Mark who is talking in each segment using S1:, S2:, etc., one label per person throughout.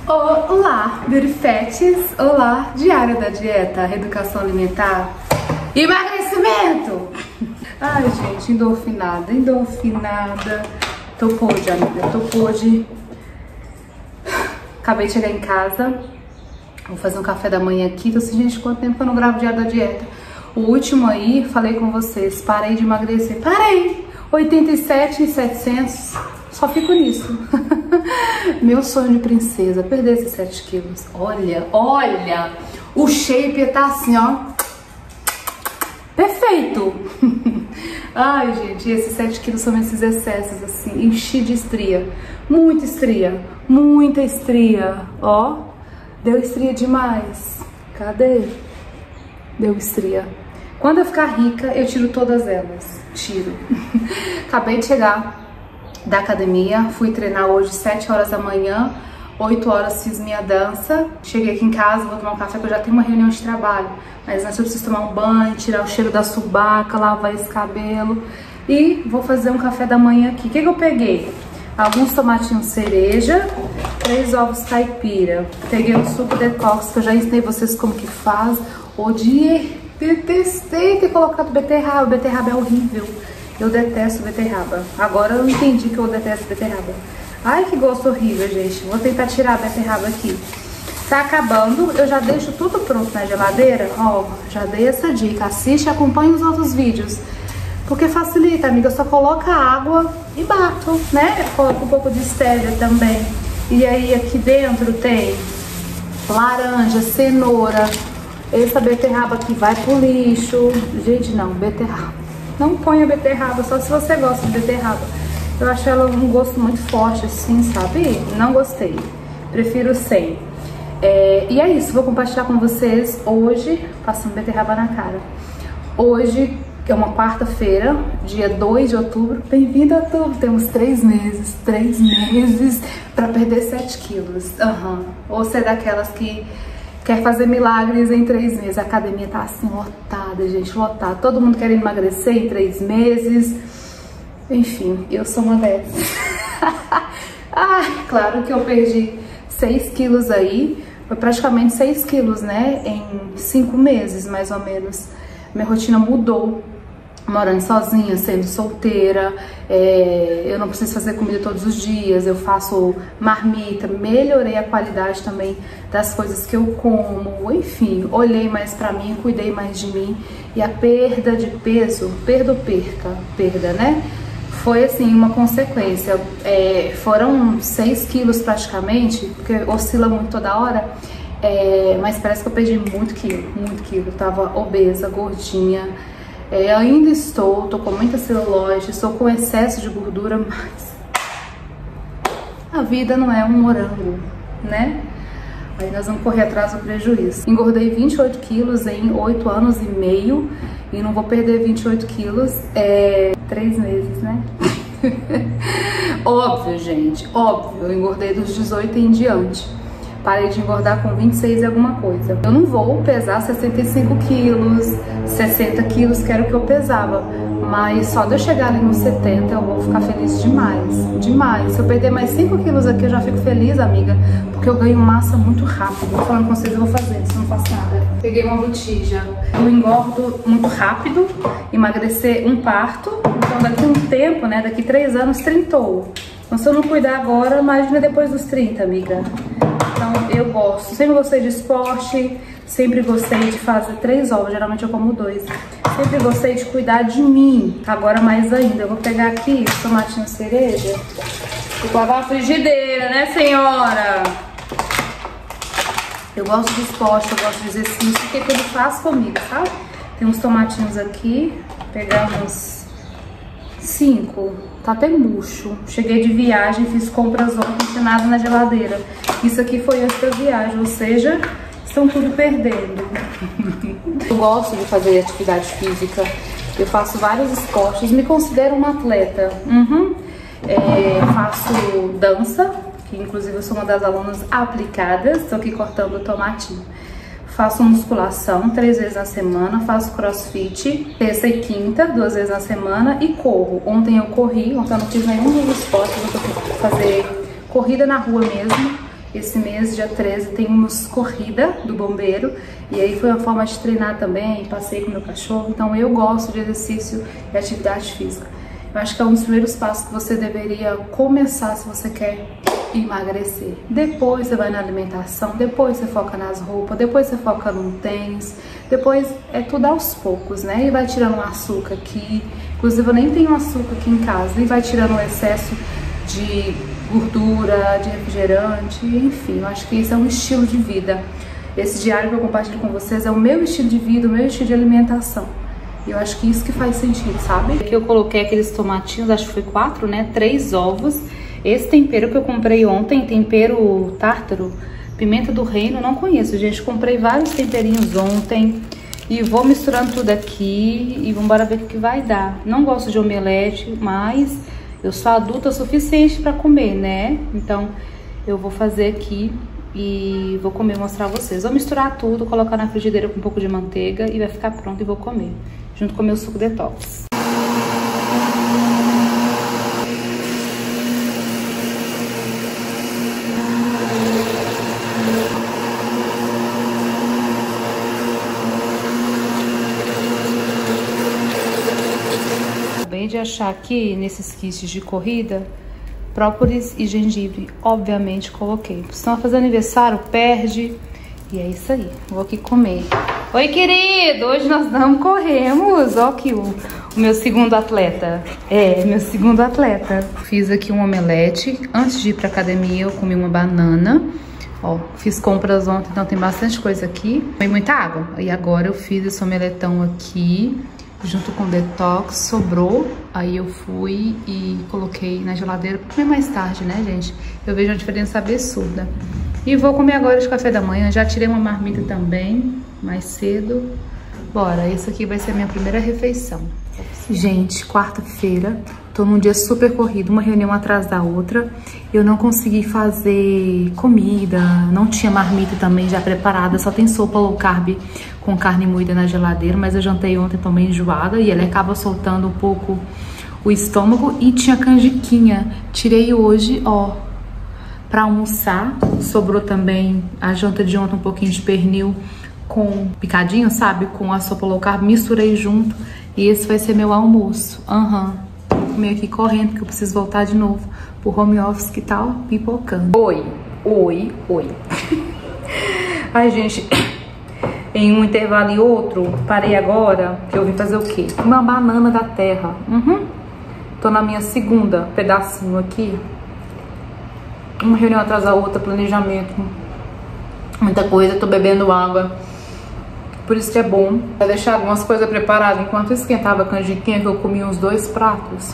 S1: Olá, Birifetes! Olá, Diário da Dieta, Reeducação Alimentar, Emagrecimento! Ai, gente, endorfinada. Tô podre, amiga, tô podre. Acabei de chegar em casa, vou fazer um café da manhã aqui. Tô assim, gente, quanto tempo que eu não gravo Diário da Dieta? O último aí, falei com vocês, parei de emagrecer. Parei! 87.700, só fico nisso. Meu sonho de princesa, perder esses 7 quilos. Olha, o shape tá assim, ó, perfeito. Ai, gente, esses 7 quilos são esses excessos, assim, enchi de estria. Muita estria, ó. Deu estria demais. Cadê? Deu estria. Quando eu ficar rica, eu tiro todas elas. Tiro. Acabei de chegar da academia, fui treinar hoje 7 horas da manhã, 8 horas fiz minha dança. Cheguei aqui em casa, vou tomar um café, porque eu já tenho uma reunião de trabalho. Mas antes eu preciso tomar um banho, tirar o cheiro da subaca, lavar esse cabelo. E vou fazer um café da manhã aqui. O que eu peguei? Alguns tomatinhos cereja, 3 ovos caipira. Peguei um suco detox, que eu já ensinei vocês como que faz. Odiei, detestei ter colocado beterraba. Beterraba é horrível. Eu detesto beterraba. Agora eu entendi que eu detesto beterraba. Ai, que gosto horrível, gente. Vou tentar tirar a beterraba aqui. Tá acabando, eu já deixo tudo pronto na geladeira. Ó, já dei essa dica. Assiste e acompanhe os outros vídeos. Porque facilita, amiga. Só coloca água e bato, né? Coloca um pouco de stevia também. E aí aqui dentro tem laranja, cenoura. Essa beterraba aqui vai pro lixo. Gente, não, beterraba. Não ponha beterraba, só se você gosta de beterraba. Eu acho ela um gosto muito forte, assim, sabe? Não gostei. Prefiro sem. E é isso, vou compartilhar com vocês hoje, passando beterraba na cara. Hoje é uma quarta-feira, dia 2 de outubro. Bem-vindo a outubro. Temos 3 meses pra perder 7 quilos. Ou você é daquelas que quer fazer milagres em 3 meses. A academia tá assim, lotada, gente, lotada. Todo mundo quer emagrecer em 3 meses. Enfim, eu sou uma dessas. Claro que eu perdi 6 quilos aí. Foi praticamente 6 quilos, né? Em 5 meses, mais ou menos. Minha rotina mudou. Morando sozinha, sendo solteira, eu não preciso fazer comida todos os dias, eu faço marmita, melhorei a qualidade também das coisas que eu como, enfim, olhei mais pra mim, cuidei mais de mim. E a perda de peso, perda, né? Foi assim, uma consequência. Foram 6 quilos praticamente, porque oscila muito toda hora, mas parece que eu perdi muito quilo, eu tava obesa, gordinha. Ainda tô com muita celulose, estou com excesso de gordura, mas a vida não é um morango, né? Aí nós vamos correr atrás do prejuízo. Engordei 28 quilos em 8 anos e meio e não vou perder 28 quilos 3 meses, né? Óbvio, gente, óbvio, eu engordei dos 18 em diante. Parei de engordar com 26 e alguma coisa. Eu não vou pesar 65 quilos, 60 quilos, que era o que eu pesava. Mas só de eu chegar ali nos 70 eu vou ficar feliz demais. Se eu perder mais 5 quilos aqui eu já fico feliz, amiga. Porque eu ganho massa muito rápido. Tô falando com vocês, eu vou fazer, se eu não faço nada. Peguei uma botija. Eu engordo muito rápido, emagrecer um parto. Então daqui um tempo, né, daqui 3 anos, trintou. Então se eu não cuidar agora, imagina depois dos 30, amiga. Então eu gosto, sempre gostei de esporte, sempre gostei de fazer 3 ovos, geralmente eu como 2. Sempre gostei de cuidar de mim, agora mais ainda. Eu vou pegar aqui os tomatinhos cereja e lavar a frigideira, né, senhora? Eu gosto de esporte, eu gosto de exercício, porque tudo faz comigo, sabe? Tem uns tomatinhos aqui, pegar uns 5, tá até murcho. Cheguei de viagem, fiz compras ontem, não tinha nada na geladeira. Isso aqui foi antes da viagem, ou seja, estão tudo perdendo. Eu gosto de fazer atividade física, eu faço vários esportes, me considero uma atleta. Faço dança, que inclusive eu sou uma das alunas aplicadas, estou aqui cortando o tomatinho. Faço musculação 3 vezes na semana, faço crossfit, terça e quinta, 2 vezes na semana e corro. Ontem eu corri, ontem eu não fiz nenhum dos esportes, eu vou fazer corrida na rua mesmo. Esse mês, dia 13, tem umas corrida do bombeiro. E aí foi uma forma de treinar também, passei com meu cachorro. Então eu gosto de exercício e atividade física. Eu acho que é um dos primeiros passos que você deveria começar se você quer emagrecer. Depois você vai na alimentação, depois você foca nas roupas, depois você foca no tênis, depois é tudo aos poucos, né? E vai tirando o açúcar aqui, inclusive eu nem tenho açúcar aqui em casa, e vai tirando o excesso de gordura, de refrigerante, enfim, eu acho que isso é um estilo de vida. Esse diário que eu compartilho com vocês é o meu estilo de vida, o meu estilo de alimentação. E eu acho que isso que faz sentido, sabe? Aqui eu coloquei aqueles tomatinhos, acho que foi 4, né? 3 ovos. Esse tempero que eu comprei ontem, tempero tártaro, pimenta do reino, não conheço, gente. Comprei vários temperinhos ontem e vou misturando tudo aqui e vamos ver o que vai dar. Não gosto de omelete, mas eu sou adulta o suficiente para comer, né? Então eu vou fazer aqui e vou comer e mostrar a vocês. Vou misturar tudo, colocar na frigideira com um pouco de manteiga e vai ficar pronto e vou comer, junto com o meu suco detox. Acabei de achar aqui, nesses kits de corrida, própolis e gengibre, obviamente coloquei. Se não fazer aniversário, perde. E é isso aí, vou aqui comer. Oi, querido, hoje nós não corremos. Ó aqui o meu segundo atleta. É, meu segundo atleta. Fiz aqui um omelete. Antes de ir pra academia, eu comi uma banana. Ó, fiz compras ontem, então tem bastante coisa aqui. Tem muita água. E agora eu fiz esse omeletão aqui, junto com detox, sobrou. Aí eu fui e coloquei na geladeira pra comer mais tarde, né, gente? Eu vejo uma diferença absurda. E vou comer agora de café da manhã. Já tirei uma marmita também, mais cedo. Bora, essa aqui vai ser a minha primeira refeição. Gente, quarta-feira, tô num dia super corrido, uma reunião atrás da outra. Eu não consegui fazer comida, não tinha marmita também já preparada, só tem sopa low carb com carne moída na geladeira, mas eu jantei ontem também enjoada e ele acaba soltando um pouco o estômago. E tinha canjiquinha, tirei hoje, ó, pra almoçar. Sobrou também a janta de ontem, um pouquinho de pernil com picadinho, sabe? Com a sopa low carb, misturei junto. E esse vai ser meu almoço. Vou comer aqui correndo, porque eu preciso voltar de novo pro home office que tá, ó, pipocando. Oi. Ai, gente, em um intervalo e outro, parei agora, que eu vim fazer o quê? Uma banana da terra. Tô na minha segunda pedacinho aqui. Uma reunião atrás da outra, planejamento, muita coisa, tô bebendo água. Por isso que é bom deixar algumas coisas preparadas. Enquanto esquentava a canjiquinha, que eu comi uns 2 pratos.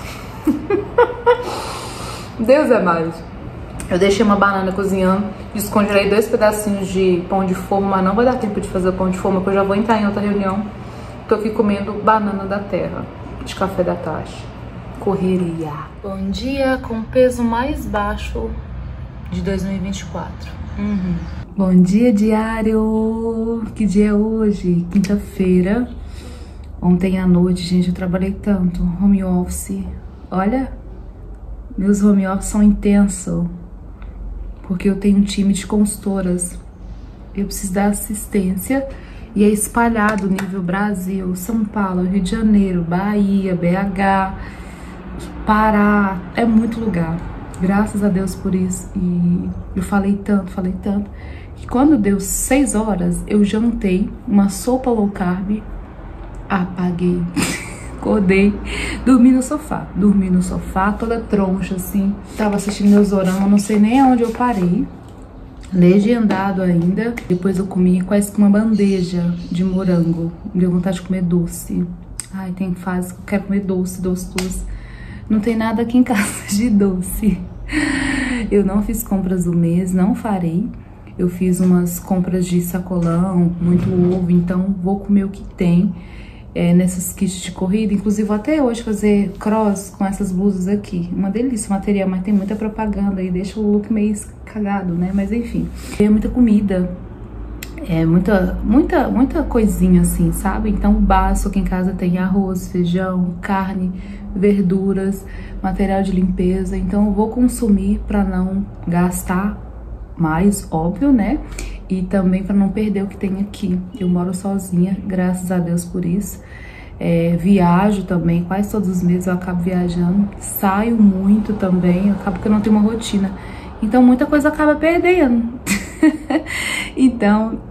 S1: Deus é mais. Eu deixei uma banana cozinhando, descongelei 2 pedacinhos de pão de forma, mas não vai dar tempo de fazer o pão de forma, porque eu já vou entrar em outra reunião. Tô aqui comendo banana da terra, de café da tarde. Correria. Bom dia, com o peso mais baixo de 2024. Bom dia, diário! Que dia é hoje? Quinta-feira. Ontem à noite, gente, eu trabalhei tanto. Home office. Olha, meus home office são intensos. Porque eu tenho um time de consultoras. Eu preciso dar assistência. E é espalhado nível Brasil, São Paulo, Rio de Janeiro, Bahia, BH, Pará. É muito lugar. Graças a Deus por isso. E eu falei tanto, que quando deu 6 horas, eu jantei uma sopa low carb, apaguei, acordei, dormi no sofá, toda troncha, assim. Tava assistindo meus oramas, não sei nem aonde eu parei, legendado ainda. Depois eu comi quase que uma bandeja de morango, me deu vontade de comer doce. Ai, tem fase que eu quero comer doce. Não tem nada aqui em casa de doce. Eu não fiz compras do mês, não farei. Eu fiz umas compras de sacolão, muito ovo, então vou comer o que tem nessas kits de corrida. Inclusive vou até hoje fazer cross com essas blusas aqui. Uma delícia o material, mas tem muita propaganda e deixa o look meio cagado, né? Mas enfim, é muita comida. É muita coisinha assim, sabe? Então o básico aqui em casa tem arroz, feijão, carne, verduras, material de limpeza. Então eu vou consumir para não gastar mais, óbvio, né? E também para não perder o que tem aqui. Eu moro sozinha, graças a Deus por isso. Viajo também, quase todos os meses eu acabo viajando. Saio muito também, acabo que eu não tenho uma rotina. Então muita coisa acaba perdendo. Então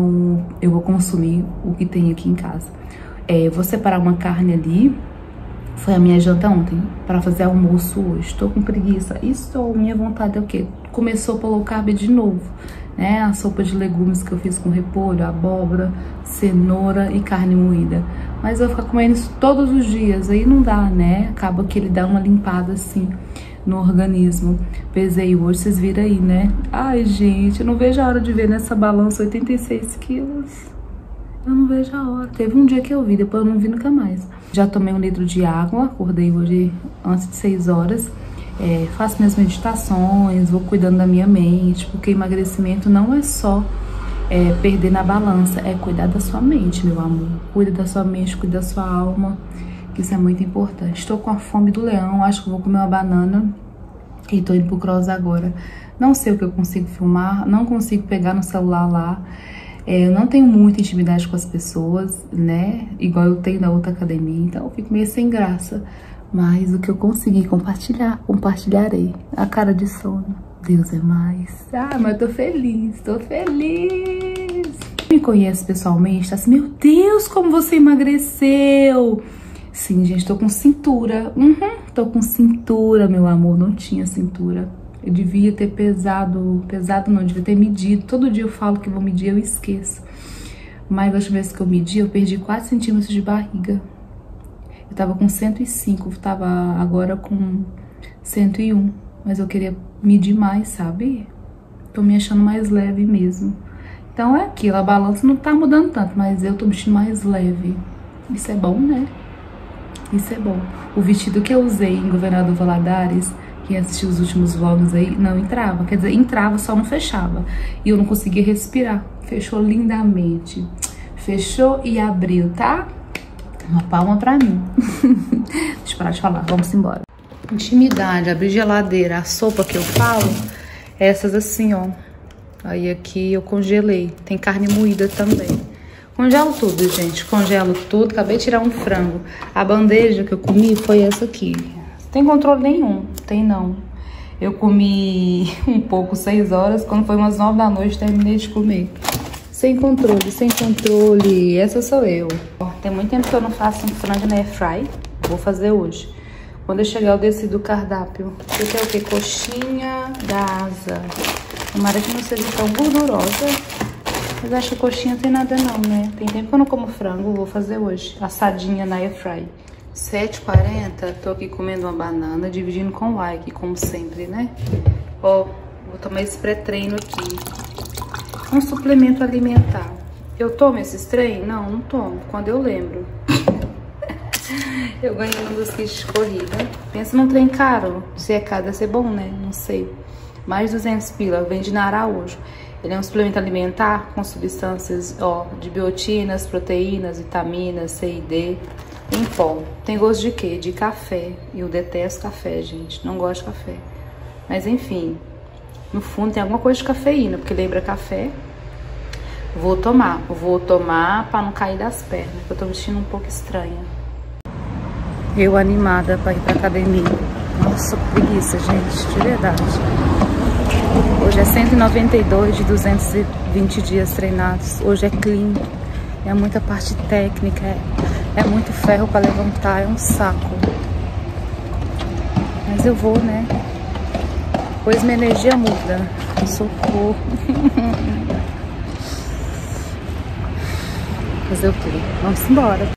S1: eu vou consumir o que tem aqui em casa. Vou separar uma carne ali. Foi a minha janta ontem, para fazer almoço hoje. Tô com preguiça. Minha vontade é o quê? Começou pelo carbo de novo, né? A sopa de legumes que eu fiz com repolho, abóbora, cenoura e carne moída. Mas eu vou ficar comendo isso todos os dias, aí não dá, né? Acaba que ele dá uma limpada assim no organismo. Pesei hoje, vocês viram aí, né? Ai, gente, eu não vejo a hora de ver nessa balança 86 quilos. Eu não vejo a hora. Teve um dia que eu vi, depois eu não vi nunca mais. Já tomei 1 litro de água, acordei hoje antes de 6 horas. Faço minhas meditações, vou cuidando da minha mente, porque emagrecimento não é só perder na balança, é cuidar da sua mente, meu amor. Cuida da sua mente, cuida da sua alma, que isso é muito importante. Estou com a fome do leão, acho que vou comer uma banana e tô indo pro cross agora. Não sei o que eu consigo filmar, não consigo pegar no celular lá. Eu não tenho muita intimidade com as pessoas, né? Igual eu tenho na outra academia, então eu fico meio sem graça. Mas o que eu consegui compartilhar, compartilharei. A cara de sono, Deus é mais. Ah, mas eu tô feliz, tô feliz. Quem me conhece pessoalmente tá assim, meu Deus, como você emagreceu. Sim, gente, tô com cintura. Tô com cintura, meu amor, não tinha cintura. Eu devia ter pesado não, devia ter medido. Todo dia eu falo que vou medir, eu esqueço. Mas a última vez que eu medi, eu perdi 4 centímetros de barriga. Eu tava com 105, tava agora com 101. Mas eu queria medir mais, sabe? Tô me achando mais leve mesmo. Então é aquilo, a balança não tá mudando tanto, mas eu tô me sentindo mais leve. Isso é bom, né? Isso é bom. O vestido que eu usei em Governador Valadares, quem assistiu os últimos vlogs aí, não entrava. Quer dizer, entrava, só não fechava. E eu não conseguia respirar. Fechou lindamente. Fechou e abriu, tá? Uma palma pra mim. Deixa eu parar de falar, vamos embora. Intimidade, abrir geladeira. A sopa que eu falo, essas assim, ó. Aí aqui eu congelei. Tem carne moída também. Congelo tudo, gente. Congelo tudo. Acabei de tirar um frango. A bandeja que eu comi foi essa aqui. Não tem controle nenhum. Tem não. Eu comi um pouco 6 horas. Quando foi umas 9 da noite, terminei de comer. Sem controle, sem controle. Essa sou eu. Tem muito tempo que eu não faço um frango na airfry. Vou fazer hoje. Quando eu chegar, eu desci do cardápio. Esse é o que? Coxinha da asa. Tomara que não seja tão gordurosa. Mas acho que coxinha não tem nada não, né? Tem tempo que eu não como frango. Vou fazer hoje. Assadinha na airfry. 7h40, tô aqui comendo uma banana, dividindo com like, como sempre, né? Ó, vou tomar esse pré-treino aqui. Um suplemento alimentar. Eu tomo esses trem? Não, não tomo. Quando eu lembro. Eu ganhei um dos kits de corrida. Pensa num trem caro. Se é caro, deve ser bom, né? Não sei. Mais 200 pila. Vende na Araújo. Ele é um suplemento alimentar com substâncias, ó, de biotinas, proteínas, vitaminas, C e D. Em pó. Tem gosto de quê? De café. Eu detesto café, gente. Não gosto de café. Mas enfim. No fundo tem alguma coisa de cafeína, porque lembra café. Vou tomar pra não cair das pernas, porque eu tô me sentindo um pouco estranha. Eu animada pra ir pra academia. Nossa, preguiça, gente, de verdade. Hoje é 192 de 220 dias treinados. Hoje é clean, é muita parte técnica, é muito ferro pra levantar, é um saco. Mas eu vou, né? Pois minha energia muda. Socorro. Fazer o quê? Vamos embora.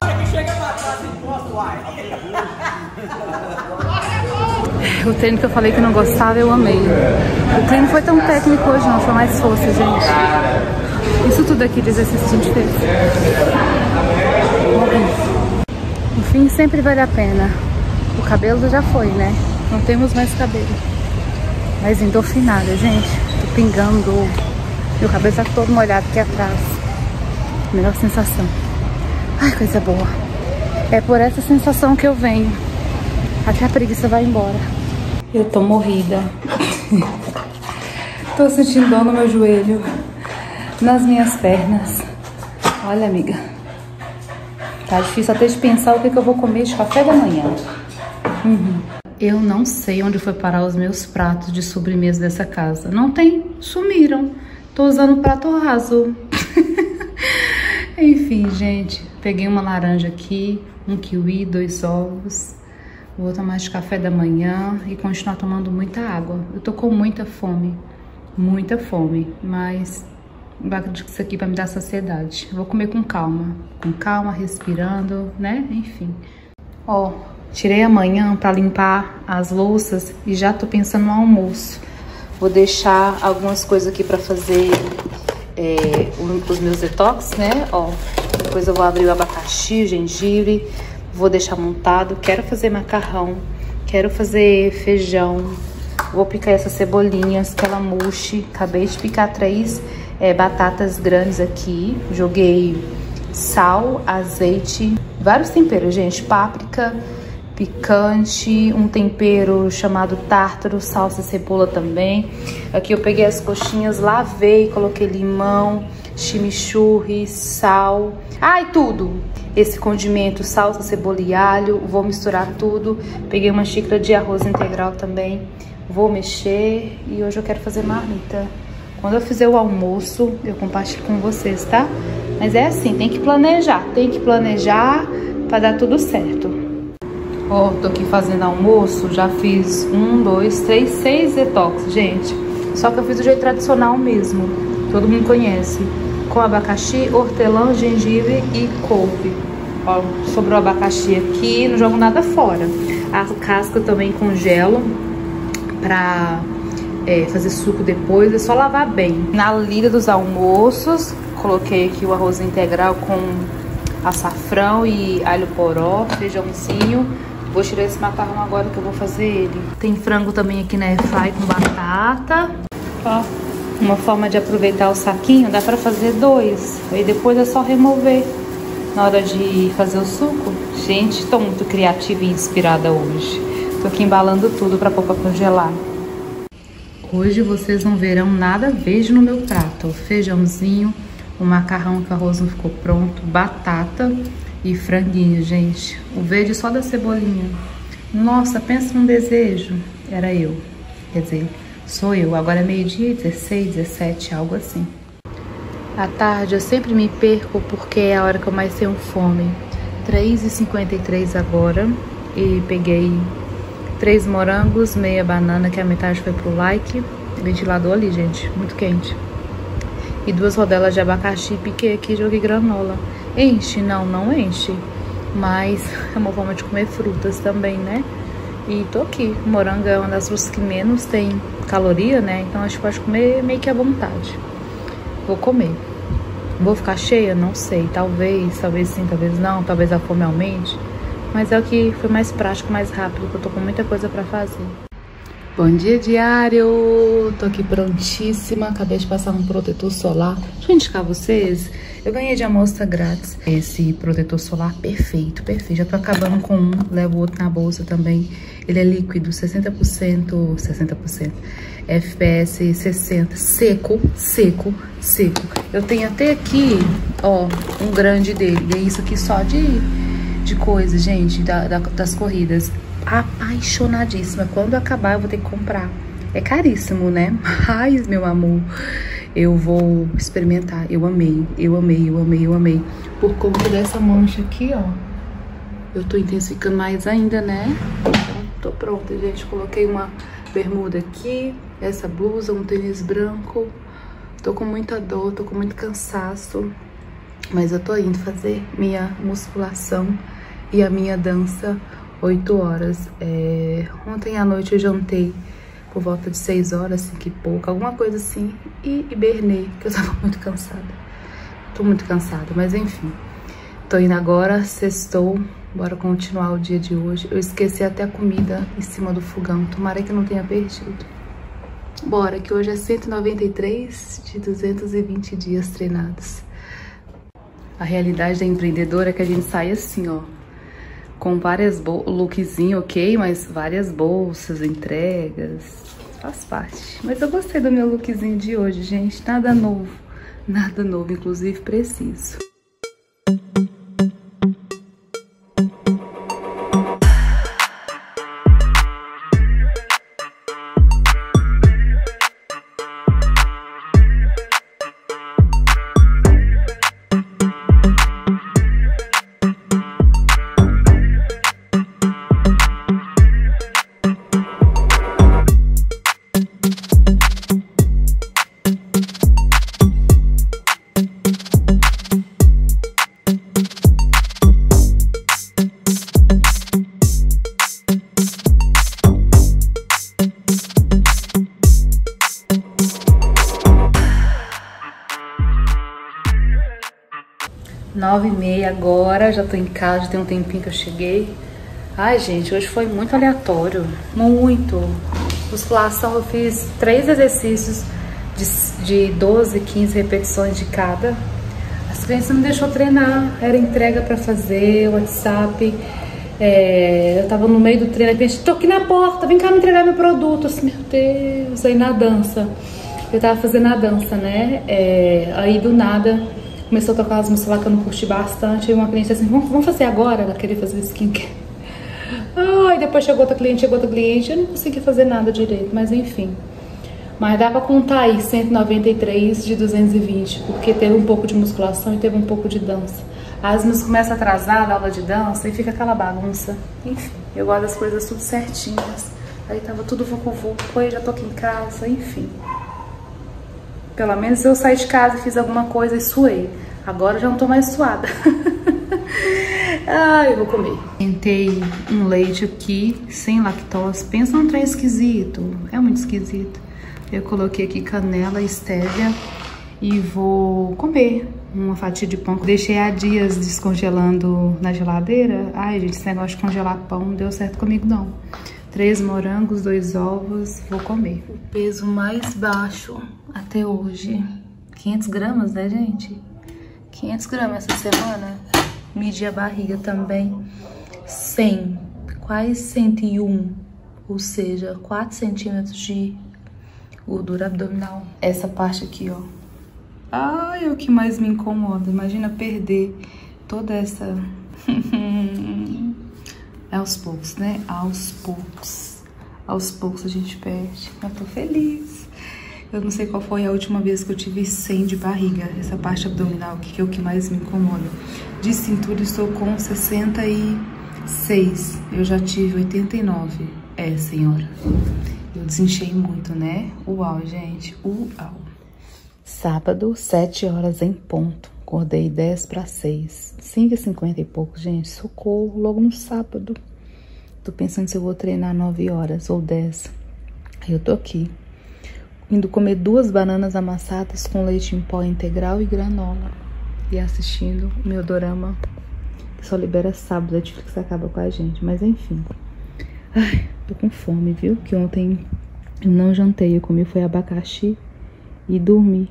S1: O treino que eu falei que não gostava, eu amei. O treino não foi tão técnico hoje não, foi mais força, gente. Isso tudo aqui de exercício a gente fez. No fim, sempre vale a pena. O cabelo já foi, né? Não temos mais cabelo. Mas endorfinada, gente. Tô pingando. Meu cabelo tá todo molhado aqui atrás. Melhor sensação. Ai, coisa boa. É por essa sensação que eu venho. Até a preguiça vai embora. Eu tô morrida. Tô sentindo dor no meu joelho, nas minhas pernas. Olha, amiga, tá difícil até de pensar o que eu vou comer de café da manhã. Eu não sei onde foi parar os meus pratos de sobremesa dessa casa. Não tem, sumiram. Tô usando prato raso. Enfim, gente, peguei uma laranja aqui, um kiwi, 2 ovos. Vou tomar de café da manhã e continuar tomando muita água. Eu tô com muita fome, mas eu acredito que isso aqui vai me dar saciedade. Vou comer com calma, respirando, né? Enfim. Ó, tirei amanhã pra limpar as louças e já tô pensando no almoço. Vou deixar algumas coisas aqui pra fazer os meus detox, né? Ó, depois eu vou abrir o abacaxi, o gengibre, vou deixar montado. Quero fazer macarrão, quero fazer feijão. Vou picar essas cebolinhas que ela murche. Acabei de picar 3 batatas grandes aqui. Joguei sal, azeite, vários temperos, gente. Páprica, picante, um tempero chamado tártaro, salsa e cebola também. Aqui eu peguei as coxinhas, lavei, coloquei limão, chimichurri, sal. E tudo! Esse condimento, salsa, cebola e alho. Vou misturar tudo. Peguei uma xícara de arroz integral também. Vou mexer e hoje eu quero fazer marmita. Quando eu fizer o almoço, eu compartilho com vocês, tá? Mas é assim, tem que planejar pra dar tudo certo. Ó, tô aqui fazendo almoço, já fiz 1, 2, 3, 6 detox, gente. Só que eu fiz do jeito tradicional mesmo, todo mundo conhece. Com abacaxi, hortelã, gengibre e couve. Ó, sobrou abacaxi aqui, não jogo nada fora. A casca eu também congelo pra fazer suco depois, é só lavar bem. Na lida dos almoços, coloquei aqui o arroz integral com açafrão e alho poró, feijãozinho. Vou tirar esse macarrão agora que eu vou fazer ele. Tem frango também aqui na airfry com batata. Ó, uma forma de aproveitar o saquinho, dá pra fazer 2. Aí depois é só remover na hora de fazer o suco. Gente, tô muito criativa e inspirada hoje. Tô aqui embalando tudo pra pôr pra congelar. Hoje vocês não verão nada verde no meu prato. Feijãozinho, o macarrão que o arroz não ficou pronto, batata e franguinho, gente. O verde só da cebolinha. Nossa, pensa num desejo. Era eu. Quer dizer, sou eu. Agora é meio-dia, 16, 17, algo assim. À tarde eu sempre me perco porque é a hora que eu mais tenho fome. 3h53 agora. E peguei 3 morangos, meia banana, que a metade foi pro like. Ventilador ali, gente. Muito quente. E 2 rodelas de abacaxi, piquei aqui e joguei granola. Enche? Não, não enche. Mas é uma forma de comer frutas também, né? E tô aqui. Morango é uma das frutas que menos tem caloria, né? Então a gente pode comer meio que à vontade. Vou comer. Vou ficar cheia? Não sei. Talvez sim, talvez não. Talvez a fome aumente. Mas é o que foi mais prático, mais rápido, porque eu tô com muita coisa pra fazer. Bom dia, diário! Tô aqui prontíssima, acabei de passar um protetor solar. Deixa eu indicar vocês, eu ganhei de amostra grátis esse protetor solar perfeito, perfeito. Já tô acabando com um, levo o outro na bolsa também. Ele é líquido, 60%, FPS 60, seco. Eu tenho até aqui, ó, um grande dele, e é isso aqui só de coisa, gente, das corridas. Apaixonadíssima. Quando acabar eu vou ter que comprar. É caríssimo, né? Mas, meu amor, eu vou experimentar. Eu amei. Por conta dessa mancha aqui, ó. Eu tô intensificando mais ainda, né? Então, tô pronta, gente. Coloquei uma bermuda aqui, essa blusa, um tênis branco. Tô com muita dor, tô com muito cansaço. Mas eu tô indo fazer minha musculação e a minha dança 8 horas. Ontem à noite eu jantei por volta de 6 horas, 5 e pouco, alguma coisa assim, e hibernei, porque eu tava muito cansada. Tô muito cansada, mas enfim. Tô indo agora, sextou, bora continuar o dia de hoje. Eu esqueci até a comida em cima do fogão, tomara que eu não tenha perdido. Bora, que hoje é 193 de 220 dias treinados. A realidade da empreendedora é que a gente sai assim, ó, com várias lookzinho, ok, mas várias bolsas, entregas, faz parte. Mas eu gostei do meu lookzinho de hoje, gente. Nada novo, inclusive preciso. Nove e meia agora, já tô em casa, já tem um tempinho que eu cheguei. Ai, gente, hoje foi muito aleatório, muito. Musculação, eu fiz 3 exercícios de 12, 15 repetições de cada. As crianças não deixou treinar, era entrega pra fazer, WhatsApp. Eu tava no meio do treino, a gente, tô aqui na porta, vem cá me entregar meu produto. Assim, meu Deus, aí na dança. Eu tava fazendo a dança, né? Aí do nada começou a tocar as músicas lá que eu não curti bastante. E uma cliente assim, vamos fazer agora? Ela queria fazer skincare. Ai, depois chegou outra cliente, eu não consegui fazer nada direito, mas enfim. Mas dá pra contar aí 193 de 220, porque teve um pouco de musculação e teve um pouco de dança. As músicas começam a atrasar da aula de dança e fica aquela bagunça. Enfim, eu gosto das coisas tudo certinhas. Aí tava tudo vucu-vucu, aí já tô aqui em casa, enfim. Pelo menos eu saí de casa e fiz alguma coisa e suei. Agora eu já não tô mais suada. Ai, eu vou comer. Tentei um leite aqui, sem lactose. Pensa num trem esquisito. É muito esquisito. Eu coloquei aqui canela e stevia e vou comer uma fatia de pão. Deixei há dias descongelando na geladeira. Ai, gente, esse negócio de congelar pão não deu certo comigo, não. 3 morangos, 2 ovos, vou comer. O peso mais baixo até hoje, 500 gramas, né, gente? 500 gramas essa semana. Medi a barriga também, 100, quase 101, ou seja, 4 centímetros de gordura abdominal. Essa parte aqui, ó. Ai, é o que mais me incomoda. Imagina perder toda essa... É aos poucos, né? Aos poucos. Aos poucos a gente perde. Eu tô feliz. Eu não sei qual foi a última vez que eu tive 100 de barriga. Essa parte abdominal, que é o que mais me incomoda. De cintura estou com 66. Eu já tive 89. É, senhora. Eu desinchei muito, né? Uau, gente. Uau. Sábado, 7 horas em ponto. Acordei 10 para 6. 5h50 e pouco, gente. Socorro, logo no sábado. Tô pensando se eu vou treinar 9 horas ou 10. Aí eu tô aqui. Indo comer 2 bananas amassadas com leite em pó integral e granola. E assistindo o meu dorama, que só libera sábado. A Netflix acaba com a gente, mas enfim. Ai, tô com fome, viu? Que ontem eu não jantei, eu comi foi abacaxi e dormi.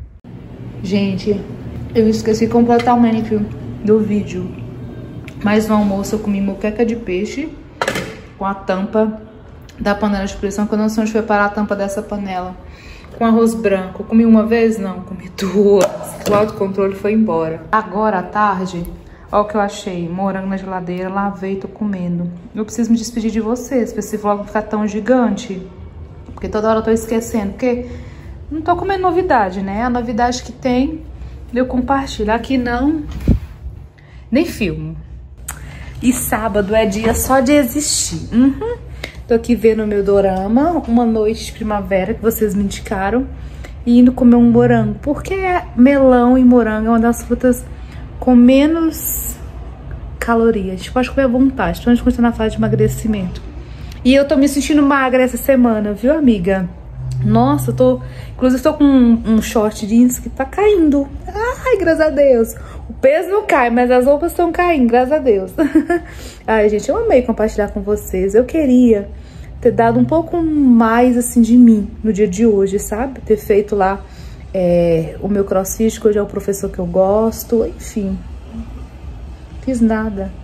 S1: Gente, eu esqueci completamente do vídeo. Mas no almoço eu comi moqueca de peixe com a tampa da panela de pressão, que eu não sei onde foi parar a tampa dessa panela. Com arroz branco. Eu comi uma vez? Não, comi 2. O autocontrole foi embora. Agora à tarde, olha o que eu achei. Morango na geladeira, lavei e tô comendo. Eu preciso me despedir de vocês, pra esse vlog não ficar tão gigante. Porque toda hora eu tô esquecendo. Porque não tô comendo novidade, né? A novidade que tem, eu compartilho. Aqui não, nem filmo. E sábado é dia só de existir. Tô aqui vendo o meu dorama, Uma Noite de Primavera, que vocês me indicaram. E indo comer um morango. Porque melão e morango é uma das frutas com menos calorias. A gente pode comer à vontade. Então a gente continua na fase de emagrecimento. E eu tô me sentindo magra essa semana, viu, amiga? Nossa, eu tô... Inclusive, tô com um short jeans que tá caindo. Ai, graças a Deus. O peso não cai, mas as roupas estão caindo, graças a Deus. Ai, gente, eu amei compartilhar com vocês. Eu queria ter dado um pouco mais, assim, de mim no dia de hoje, sabe? Ter feito lá o meu crossfit, que hoje é o professor que eu gosto. Enfim, fiz nada.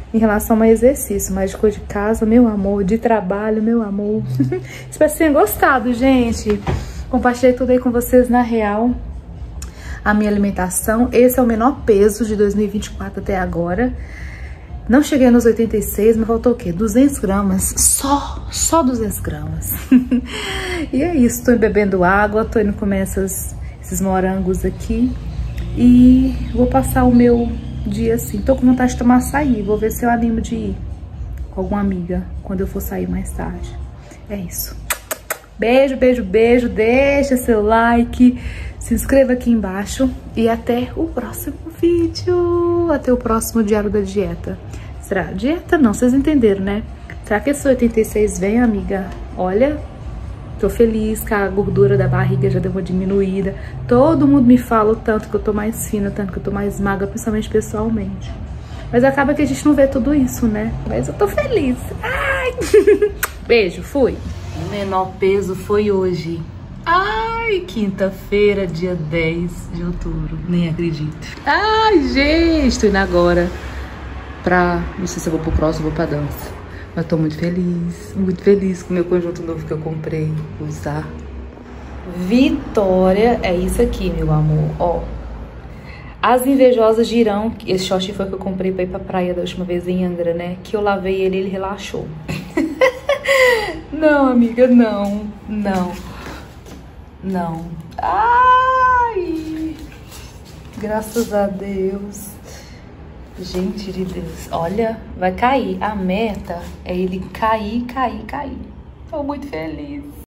S1: em relação a exercício, mas de coisa de casa, meu amor, de trabalho, meu amor. Espero que tenham gostado, gente. Compartilhei tudo aí com vocês na real. A minha alimentação, esse é o menor peso de 2024 até agora. Não cheguei nos 86, mas faltou o quê? 200 gramas, só 200 gramas. E é isso, tô bebendo água, tô indo comer esses morangos aqui. E vou passar o meu dia assim. Tô com vontade de tomar açaí, vou ver se eu animo de ir com alguma amiga quando eu for sair mais tarde. É isso. Beijo, beijo, beijo, deixa seu like, se inscreva aqui embaixo e até o próximo vídeo, até o próximo Diário da Dieta. Será? Dieta não, vocês entenderam, né? Será que esse 86 vem, amiga? Olha, tô feliz que a gordura da barriga já deu uma diminuída. Todo mundo me fala o tanto que eu tô mais fina, tanto que eu tô mais magra, principalmente pessoalmente. Mas acaba que a gente não vê tudo isso, né? Mas eu tô feliz. Ai! Beijo, fui! O menor peso foi hoje. Ai, quinta-feira, dia 10 de outubro. Nem acredito. Ai, gente, tô indo agora pra... Não sei se eu vou pro próximo ou vou pra dança. Mas tô muito feliz com o meu conjunto novo que eu comprei. Vou usar. Vitória, é isso aqui, meu amor, ó. As invejosas dirão... Esse short foi que eu comprei pra ir pra praia da última vez em Angra, né? Que eu lavei ele relaxou. Não, amiga, não. Ai, graças a Deus. Gente de Deus, olha, vai cair. A meta é ele cair. Tô muito feliz.